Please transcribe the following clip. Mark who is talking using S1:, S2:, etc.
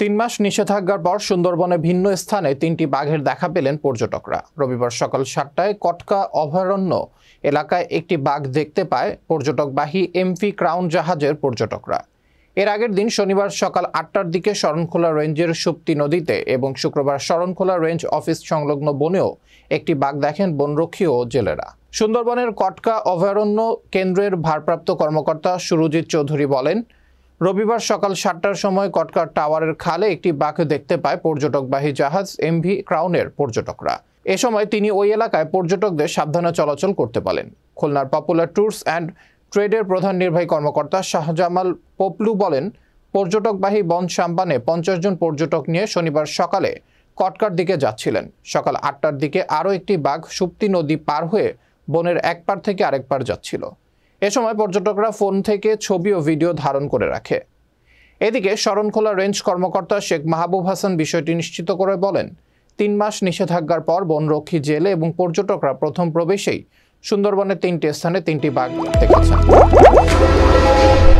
S1: 3 মাস নিষেধাজ্ঞার পর সুন্দরবনে ভিন্ন স্থানে 3টি বাঘের দেখা পেলেন পর্যটকরা। রবিবার সকাল 7টায় কটকা অভয়ারণ্য এলাকায় একটি বাঘ দেখতে পায় পর্যটকবাহী এমভি ক্রাউন জাহাজের পর্যটকরা। এর আগের দিন শনিবার সকাল 8টার দিকে শরণখোলা রেঞ্জের সুপ্তি নদীতে এবং শুক্রবার শরণখোলা রেঞ্জ অফিস সংলগ্ন বনেও একটি বাঘ দেখেন বনরক্ষী ও জেলেরা। সুন্দরবনের কটকা অভয়ারণ্য কেন্দ্রের ভারপ্রাপ্ত কর্মকর্তা সুরজিৎ চৌধুরী বলেন, রবিবার সকাল 7টার সময় কটকার টাওয়ারের খালে একটি বাঘ দেখতে পায় পর্যটকবাহী জাহাজ এমভি ক্রাউনের পর্যটকরা। এ সময় তিনি ওই এলাকায় পর্যটকদের সাবধানে চলাচল করতে বলেন। খুলনার পপুলার ট্যুরস অ্যান্ড ট্রেডের প্রধান নির্বাহী কর্মকর্তা শাহজামাল পপলু বলেন, পর্যটকবাহী বন সাম্পানে 50 জন পর্যটক নিয়ে শনিবার সকালে কটকার দিকে যাচ্ছিলেন। সকাল 8টার দিকে আরও একটি বাঘ সুপ্তি নদী পার হয়ে বনের এক পার থেকে আরেক পার যাচ্ছিল। এ সময় পর্যটকরা ফোন থেকে ছবি ও ভিডিও ধারণ করে রাখে। এদিকে শরণখোলা রেঞ্জ কর্মকর্তা শেখ মাহবুব হাসান বিষয়টি নিশ্চিত করে বলেন, 3 মাস নিষেধাজ্ঞার পর বনরক্ষী জেলে এবং পর্যটকরা প্রথম প্রবেশেই সুন্দরবনের 3টি স্থানে 3টি বাঘ দেখেছেন।